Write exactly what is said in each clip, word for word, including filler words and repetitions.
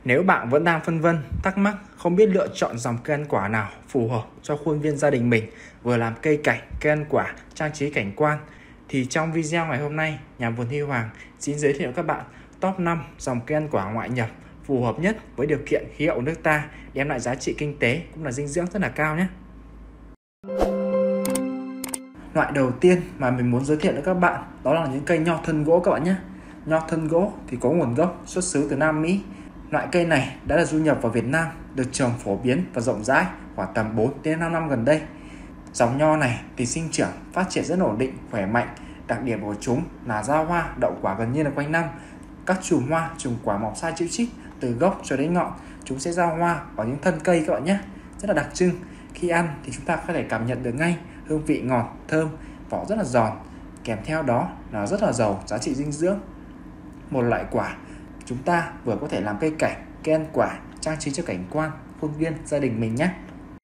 Nếu bạn vẫn đang phân vân, thắc mắc, không biết lựa chọn dòng cây ăn quả nào phù hợp cho khuôn viên gia đình mình, vừa làm cây cảnh, cây ăn quả, trang trí cảnh quan, thì trong video ngày hôm nay, nhà vườn Huy Hoàng xin giới thiệu các bạn top năm dòng cây ăn quả ngoại nhập phù hợp nhất với điều kiện khí hậu nước ta, đem lại giá trị kinh tế cũng là dinh dưỡng rất là cao nhé. Loại đầu tiên mà mình muốn giới thiệu với các bạn đó là những cây nho thân gỗ các bạn nhé. Nho thân gỗ thì có nguồn gốc xuất xứ từ Nam Mỹ. Loại cây này đã được du nhập vào Việt Nam, được trồng phổ biến và rộng rãi khoảng tầm bốn đến năm năm gần đây. Dòng nho này thì sinh trưởng, phát triển rất ổn định, khỏe mạnh. Đặc điểm của chúng là ra hoa, đậu quả gần như là quanh năm. Các chùm hoa, chùm quả mọc sai chữ chít từ gốc cho đến ngọn. Chúng sẽ ra hoa vào những thân cây các bạn nhé. Rất là đặc trưng. Khi ăn thì chúng ta có thể cảm nhận được ngay hương vị ngọt, thơm, vỏ rất là giòn. Kèm theo đó là rất là giàu giá trị dinh dưỡng. Một loại quả chúng ta vừa có thể làm cây cảnh, cây ăn quả, trang trí cho cảnh quan, khuôn viên gia đình mình nhé.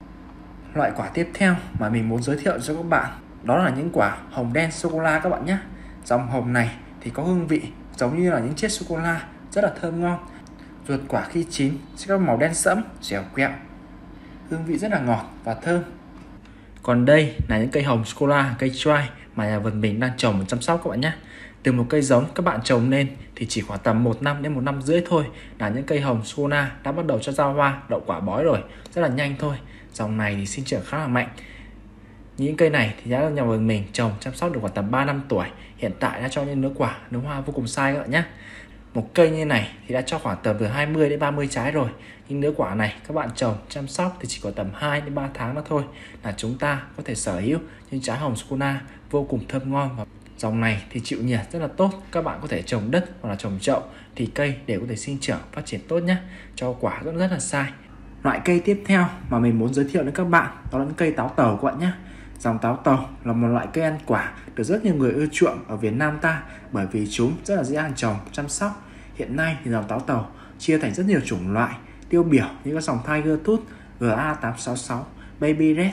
Loại quả tiếp theo mà mình muốn giới thiệu cho các bạn đó là những quả hồng đen sô-cô-la các bạn nhé. Dòng hồng này thì có hương vị giống như là những chiếc sô-cô-la, rất là thơm ngon. Ruột quả khi chín sẽ có màu đen sẫm, dẻo quẹo, hương vị rất là ngọt và thơm. Còn đây là những cây hồng sô-cô-la, cây dry mà nhà vườn mình đang trồng và chăm sóc các bạn nhé. Từ một cây giống các bạn trồng lên thì chỉ khoảng tầm một năm đến một năm rưỡi thôi là những cây hồng sô-cô-la đã bắt đầu cho ra hoa, đậu quả bói rồi, rất là nhanh thôi. Dòng này thì sinh trưởng khá là mạnh. Những cây này thì đã nhà vườn mình trồng chăm sóc được khoảng tầm ba năm tuổi, hiện tại đã cho những nứa quả, nứa hoa vô cùng sai các bạn nhé. Một cây như này thì đã cho khoảng tầm từ hai mươi đến ba mươi trái rồi. Nhưng nứa quả này các bạn trồng chăm sóc thì chỉ có tầm hai đến ba tháng nữa thôi là chúng ta có thể sở hữu những trái hồng sô-cô-la vô cùng thơm ngon. Và dòng này thì chịu nhiệt rất là tốt, các bạn có thể trồng đất hoặc là trồng chậu thì cây đều có thể sinh trưởng phát triển tốt nhé, cho quả rất rất là sai. Loại cây tiếp theo mà mình muốn giới thiệu đến các bạn đó là những cây táo tàu các bạn nhé. Dòng táo tàu là một loại cây ăn quả được rất nhiều người ưa chuộng ở Việt Nam ta, bởi vì chúng rất là dễ ăn trồng, chăm sóc. Hiện nay thì dòng táo tàu chia thành rất nhiều chủng loại, tiêu biểu như các dòng Tiger Tooth, G A tám sáu sáu, Baby Red.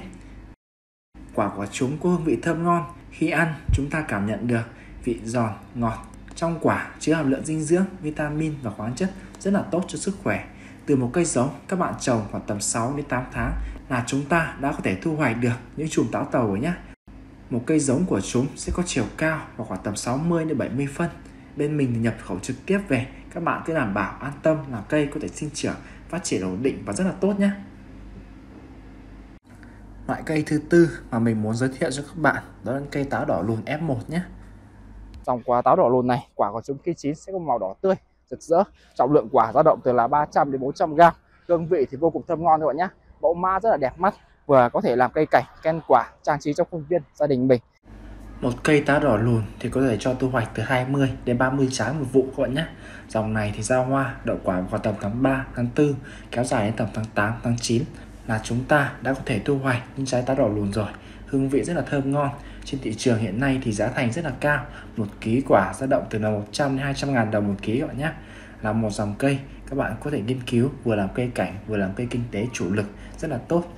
Quả của chúng có hương vị thơm ngon, khi ăn chúng ta cảm nhận được vị giòn, ngọt. Trong quả chứa hàm lượng dinh dưỡng, vitamin và khoáng chất rất là tốt cho sức khỏe. Từ một cây giống các bạn trồng khoảng tầm sáu đến tám tháng là chúng ta đã có thể thu hoạch được những chùm táo tàu rồi nhé. Một cây giống của chúng sẽ có chiều cao và khoảng tầm sáu mươi đến bảy mươi phân. Bên mình nhập khẩu trực tiếp về, các bạn cứ đảm bảo an tâm là cây có thể sinh trưởng, phát triển ổn định và rất là tốt nhé. Loại cây thứ tư mà mình muốn giới thiệu cho các bạn đó là cây táo đỏ lùn F một nhé. Dòng quả táo đỏ lùn này, quả của chúng khi chín sẽ có màu đỏ tươi, rực rỡ. Trọng lượng quả dao động từ là ba trăm đến bốn trăm gram. Hương vị thì vô cùng thơm ngon các bạn nhé. Mẫu mã rất là đẹp mắt, vừa có thể làm cây cảnh, cây ăn quả, trang trí trong khuôn viên gia đình mình. Một cây táo đỏ lùn thì có thể cho thu hoạch từ hai mươi đến ba mươi trái một vụ các bạn nhé. Dòng này thì ra hoa, đậu quả vào tầm tháng ba, tháng tư, kéo dài đến tầm tháng tám, tháng chín là chúng ta đã có thể thu hoạch những trái táo đỏ lùn rồi. Hương vị rất là thơm ngon. Trên thị trường hiện nay thì giá thành rất là cao, một ký quả dao động từ là một trăm đến hai trăm ngàn đồng một ký các bạn nhé. Là một dòng cây các bạn có thể nghiên cứu, vừa làm cây cảnh vừa làm cây kinh tế chủ lực, rất là tốt.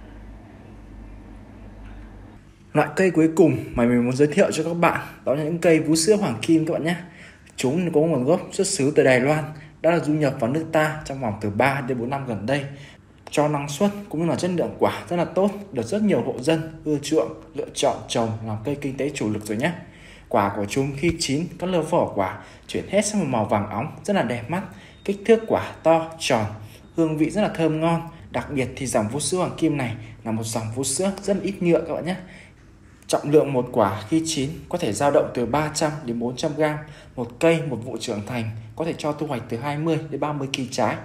Loại cây cuối cùng mà mình muốn giới thiệu cho các bạn đó là những cây vú sữa hoàng kim các bạn nhé. Chúng có nguồn gốc xuất xứ từ Đài Loan, đã được du nhập vào nước ta trong vòng từ ba đến bốn năm gần đây. Cho năng suất cũng như là chất lượng quả rất là tốt, được rất nhiều hộ dân ưa chuộng, lựa chọn trồng làm cây kinh tế chủ lực rồi nhé. Quả của chúng khi chín, các lớp vỏ quả chuyển hết sang một màu vàng óng, rất là đẹp mắt. Kích thước quả to, tròn, hương vị rất là thơm ngon. Đặc biệt thì dòng vú sữa hoàng kim này là một dòng vú sữa rất ít nhựa các bạn nhé. Trọng lượng một quả khi chín có thể dao động từ ba trăm đến bốn trăm gram. Một cây, một vụ trưởng thành có thể cho thu hoạch từ hai mươi đến ba mươi ki lô gam trái.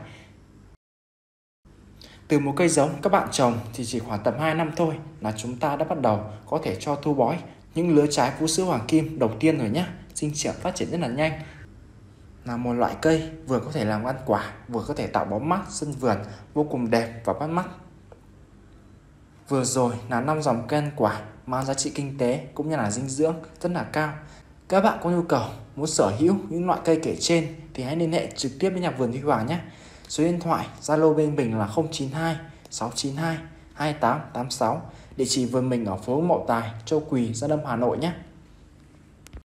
Từ một cây giống các bạn trồng thì chỉ khoảng tầm hai năm thôi là chúng ta đã bắt đầu có thể cho thu bói những lứa trái vú sữa hoàng kim đầu tiên rồi nhé. Sinh trưởng phát triển rất là nhanh. Là một loại cây vừa có thể làm ăn quả, vừa có thể tạo bóng mát sân vườn, vô cùng đẹp và bắt mắt. Vừa rồi là năm dòng cây ăn quả mang giá trị kinh tế cũng như là dinh dưỡng rất là cao. Các bạn có nhu cầu muốn sở hữu những loại cây kể trên thì hãy liên hệ trực tiếp với nhà vườn Huy Hoàng nhé. Số điện thoại Zalo bên mình là không chín hai sáu chín hai hai tám tám sáu. Địa chỉ vườn mình ở phố Mậu Tài, Châu Quỳ, Gia Lâm, Hà Nội nhé.